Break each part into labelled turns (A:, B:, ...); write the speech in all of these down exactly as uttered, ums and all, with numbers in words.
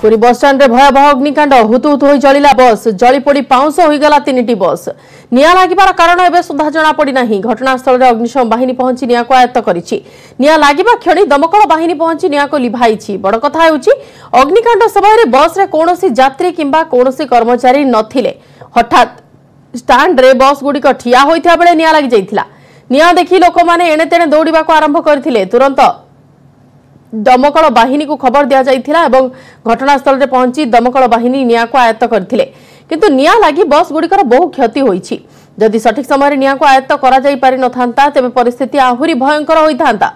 A: पुरी बस स्टाण्ड भयावह अग्निकांड हुतु हुतु हो जलिला बस जलिपोड़ी पाउंस होगला तीन बस निया लागिबार कारण एवं सुधा जना पड़ी नहीं। घटनास्थल में अग्निशम बाहिनी पहुंची निया को आयत्त करिछि। निया लागिबा क्षणी दमकल बाहिनी पहुंची निया को लिभाइछि। बड़ कथा हेउछि अग्निकांड समय बस रे कोनोसी यात्री किंबा कोनोसी कर्मचारी नथिले। हठात स्टाण्ड रे बस गुड़िक ठिया होइथा बेले निया लागि जाइथिला। निया देखि लोक माने एणे तेणे दौड़िबा को आरंभ करथिले। तुरंत दमकल बाहिनी को खबर दिया जाइथिला एवं घटनास्थल में पहुंची दमकल बाहिनी निया को आयत्त करथिले। किंतु निया लागि बस गुड़िकर बहु क्षति होइछि। जदि सठिक समय निया को आयत्त करा जाई पारि नथांता तेबे परिस्थिति आहुरी भयंकर होइथांता।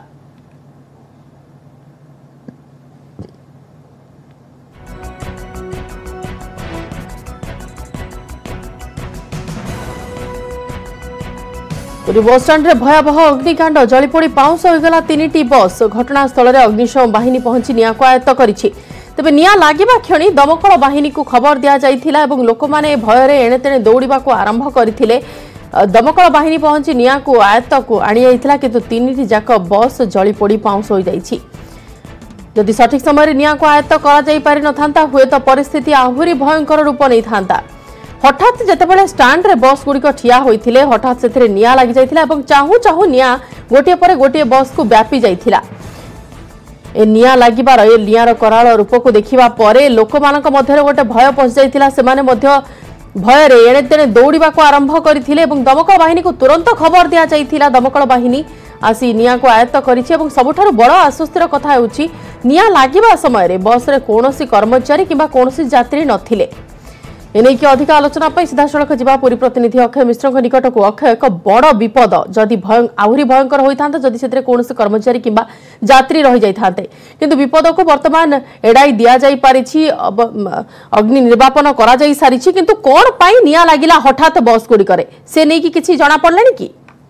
A: पुरी बस स्टाण्ड भयावह अग्निकांड जलिपोड़ी पाउंस होगला तीन बस। घटनास्थल में अग्निशम बाहिनी पहुंची निया को आयत्त करिछि। तेबे निया लागिबा क्षणी दमकल बाहिनी को खबर दिया जाइथिला एवं लोक माने भय रे एणे तेणे दौड़िबा को आरंभ करथिले। दमकल बाहिनी पहुंची निया को आयत्त को आनी जाइथिला किंतु तीन जाक बस जलिपोड़ी पाउंस हो जाइछि। जदि सठिक समय निया को आयत्त करा जाई पारि नथांता हुए तो परिस्थिति आहुरी भयंकर रूप नै थांता। हठात जेतेबेले स्टाण्ड रे बस गुड़िक ठिया होइथिले हठात सेथिरे निया लागि जाइथिला एवं चाहू चाहू निया गोटे पर गोटे बस को व्यापी जाइथिला। ए निया लागिबार ए नियार कराल रूप को देखिबा परे लोक मानक मध्यरे गोटे भय पसि जाइथिला। सेमाने मध्य भय रे एणे तेणे दौड़िबा को आरंभ करथिले एवं दमकल बाहिनी को तुरंत खबर दिया जाइथिला। दमकल बाहिनी आसी निया को आयत्त करिछि एवं सबुठारु बड़ आश्वस्तिर कथा हेउछि निया लागिबा समय रे बस रे कोनोसी कर्मचारी किंबा कोनोसी यात्री नथिले। एने की अधिक आलोचना पर सीधा सड़क जीवा पुरी प्रतिनिधि अक्षय मिश्र निकट को। अक्षय एक बड़ विपद जदि भय आहुरी भयंकर होता जदि से कौन कर्मचारी किंबा यात्री रही जाते किंतु विपद को वर्तमान एड़ाई दि जा पारि। अग्नि निर्वापन करा जाई सारी किंतु कौन पाई निया लागिला हठात बस गुड़िक से नहीं कि किसी जना पड़लानी कि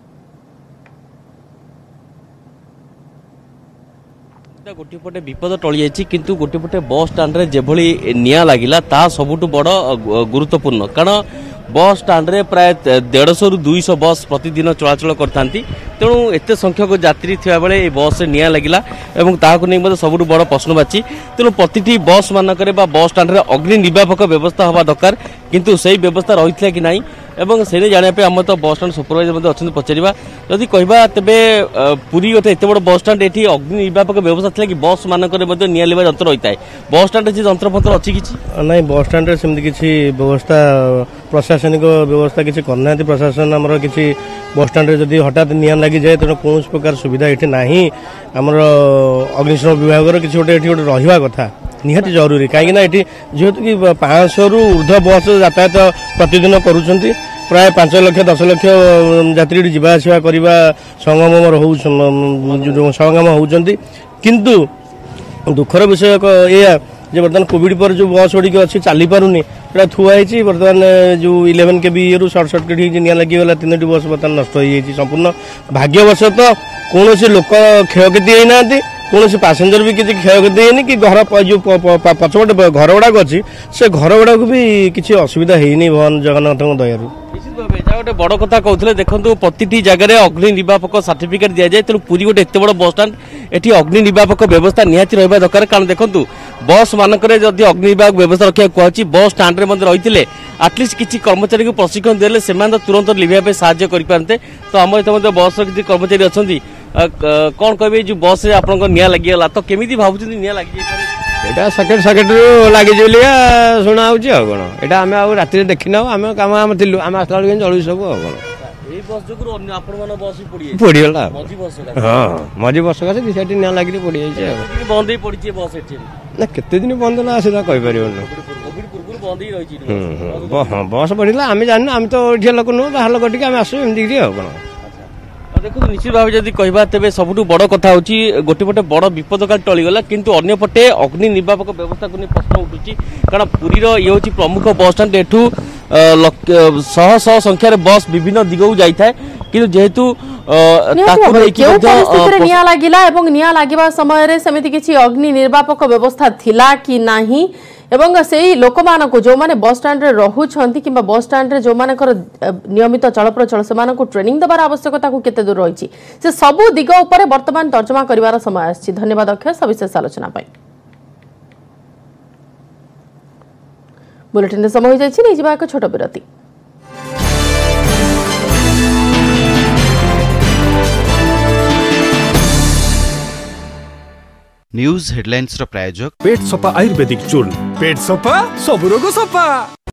B: गोटे पटे विपद टली जाइए किंतु गोटे पटे बस स्टाण्ड रे जेभली निया लागिला ता सबुठु बड़ गुरुत्वपूर्ण। कारण बस स्टाण्ड रे प्राय देढ़श रु दुईश बस प्रतिदिन चलाचल करथांती। तेणु एत संख्यक यात्री थिबा बेले ए बस रे निया लागिला एवं ताहाकु नै मते सबुठु बड़ प्रश्नवाची। तेणु प्रतिटी बस मानकरे बा बस स्टाण्ड रे अग्नि निर्वापक व्यवस्था हवा दरकार किंतु सेही व्यवस्था रहिथिला कि नाही एवं से जाना आम तो बस स्टाण्ड सुपरवाइजर अच्छा पचारा जदि कहवा तेरे पुरी गोटे एत बड़ बस स्टाण्ड ये अग्नि निर्वापक व्यवस्था था कि बस मानक निया लिवा यंत्र रही है बस स्टाण्ड से जंत्र फंत्र अच्छी कि
C: ना बस स्टाण्ड सेमती किसी व्यवस्था प्रशासनिक व्यवस्था किसी करना प्रशासन आमर किसी बस स्टाण्ड जदि हठात निया लगी जाए तेना कौन प्रकार सुविधा ये ना आमर अग्निशम विभाग किसी गोटे गोटे रहा कथा निहाती जरूरी कहीं जेहेतु कि पाँच रु ऊर्ध्व बस यातायात प्रतिदिन करुँच प्राय पांच लक्ष दस लक्ष यात्री जीवा आसवा करवा संगम संगम होती किंतु दुखर विषय यह जे बर्तमान कोविड पर जो बस गुड़िक अच्छी चली पारुनी पूरा थुआई बर्तमान जो इलेवेन के बी रु सर्ट सर्किट निया लगिगला तीन बस बर्तमान नष्ट हो संपूर्ण भाग्यवशत कौन लोक क्षयक्षति होना कौन पैसेंजर भी किसी क्षयक्षति है कि घर जो पछपटे घर गुड़ाक अच्छी से घर गुड़ाक भी किसी असुविधा है भगवान जगन्नाथ दयारू
B: गोटे बड़ कथा कहते देखो प्रति जगह अग्नि निर्वापक सर्टिफिकेट दि जाए तेणु पुरी गोटे एत बड़ बस स्टाण्ड एटी अग्नि निर्वापक व्यवस्था निहाती रहा दरकार। कारण देखो बस मानक जदि अग्नि निर्वापक व्यवस्था रखा कहूँ बस स्टाण्ड रही है आटलिस्ट किसी कर्मचारी को प्रशिक्षण देले से तुरंत लिभाई साहय करते। तो आम इतने बस किसी कर्मचारी अच्छा कौन कहे जो बस से आप निया लगिगला तो केमी भावुँ निया लगी
D: एटा सकेट सकेट लगी शुणा हो कौन यहाँ आम आ राति देखना आम कम आम थी आम आसला बेल चलू सब पड़गला हाँ मझी बस का निया लगी पड़ जाए ना केते दिन बंद ना आसा कहीपर हाँ बस बढ़ला आम जान आम तो एठिया लोक नुह बाहर लोक टी आम आसू एमती कौन
B: देखो निश्चित भाव जब कहवा तेज सबुठ बड़ कथा हूँ गोटे पटे बड़ विपद काल टलीगला किंतु अन्य पटे अग्नि निर्वापक व्यवस्था को प्रश्न उठुची। कारण पुरीर ये हूँ प्रमुख बस स्टाण्ड एठू शह शह संख्यार बस विभिन्न दिगू जाए कि जेहेतु
A: निया लागिला एवं निया लागिबा समय सेमिति किछि अग्नि निर्वापक व्यवस्था थिला कि नाही एवं से लोक मान को जो माने बस स्टाण्ड रे रहुछंती किंबा बस स्टाण्ड रे जो मानकर नियमित चल प्रचल से मानको ट्रेनिंग दबार आवश्यकता को केते दूर रही से सबु दिग उपरे वर्तमान तर्जमा करिवार समय आछि। धन्यवाद अक्षय सविशेष आलोचना पाई। बुलेटिन समय हो जाइछि, नहीं एक छोट विरति।
E: न्यूज हेडलाइंस रो प्रायोजक
F: पेट सफा आयुर्वेदिक चूर्ण, पेट सफा सब रोग सफा।